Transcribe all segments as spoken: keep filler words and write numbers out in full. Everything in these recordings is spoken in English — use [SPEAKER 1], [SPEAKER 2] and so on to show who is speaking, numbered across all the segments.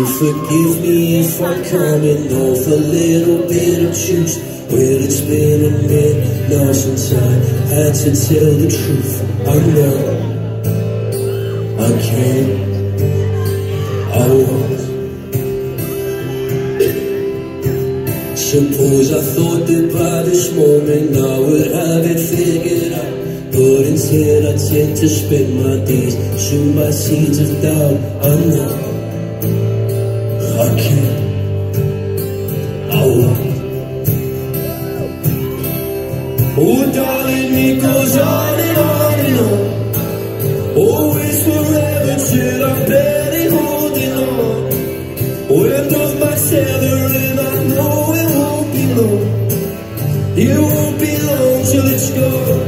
[SPEAKER 1] forgive me if I'm coming off a little bit of juice. Well, it's been a minute now since I had to tell the truth. I know I can't, I won't. Suppose I thought that by this moment I would have it figured out, but instead I tend to spend my days sowing my seeds of doubt. I know I can't, I won't. Oh darling, it goes on and on and on. Always forever till I'm barely holding on. End of my tether and I know it won't be long. It won't be long till it's gone.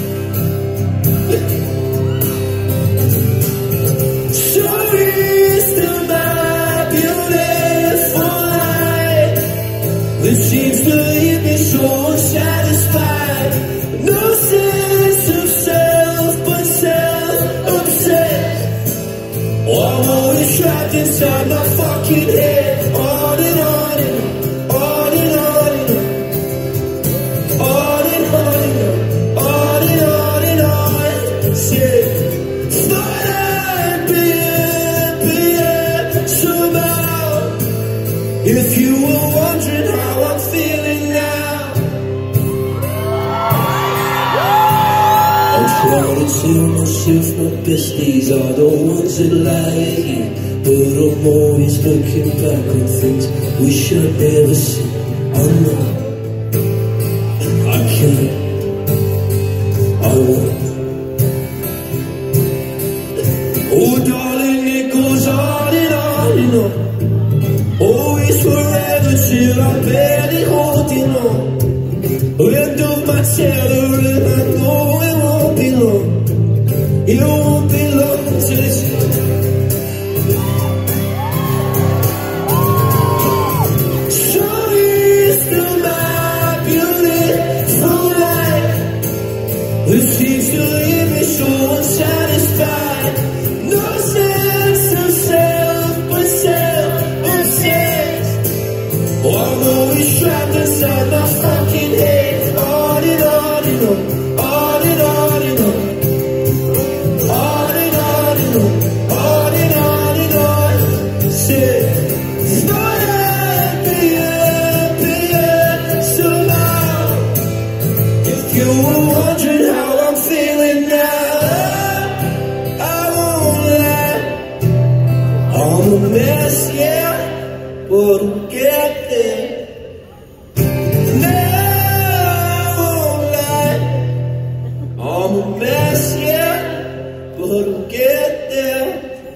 [SPEAKER 1] Sorry, still my beautiful life that seems to leave me so unsatisfied. No sense of self but self-obsessed. Oh, I'm always trapped inside my fucking head. On and on and on and on and on. On and on and on. On and on and on. Say, thought I'd be happier somehow. If you were wondering how I'm feeling now, I'm trying to tell myself my best days are the ones that lie ahead, but I'm always looking back on things we should never see. I know I can't, I won't. Oh darling, it goes on and on and on. Always forever till I'm barely holding on. End of my tether and I know it won't be long. It won't be long till it's sorry, still my beautiful life that seems to leave me so unsatisfied. No sense of self but self-obsessed. Oh, I'm always trapped inside my fucking head. On and on and on. On and on and on. On and on and on. On and on and on. Say, thought I'd be happier somehow. If you were wondering how I'm feeling now, I won't lie. I'm a mess, yeah, but we'll get there. I'm a mess, yeah, but we'll get there.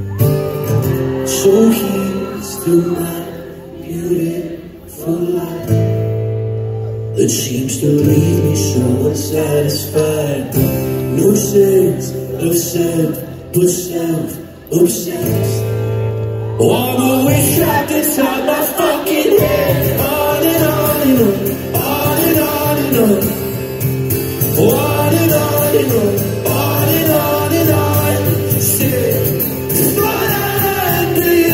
[SPEAKER 1] So here's to my beautiful life that seems to leave me so unsatisfied. No sense of self but self-obsessed. Oh, I'm always trapped inside my fucking head. On and on and on. On and on and on. On and on and on, on and on and on. Say, thought I'd be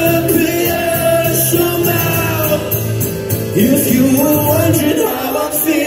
[SPEAKER 1] happier somehow. If you were wondering how I'm feeling.